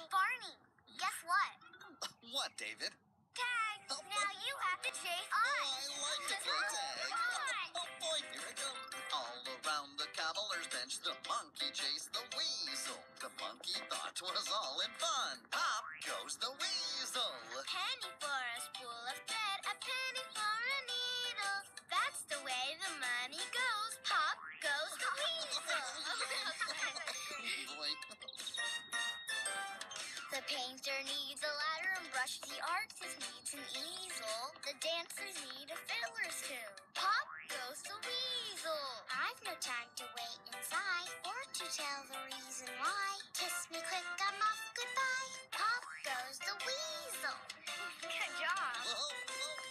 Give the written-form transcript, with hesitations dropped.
Barney, guess what? What, David? Tag! Now you have to chase us! I like to play tag. Oh boy, here I go. All around the cavalier's bench, the monkey chased the weasel. The monkey thought 'twas all in fun. Pop goes the weasel. Penny for a spool of thread, a penny for a needle. That's the way the money goes. Pop goes the weasel. Boy. The painter needs a ladder and brush. The artist needs an easel. The dancers need a fiddler's tune. Pop goes the weasel. I've no time to wait inside or to tell the reason why. Kiss me quick, I'm off, goodbye. Pop goes the weasel. Good job.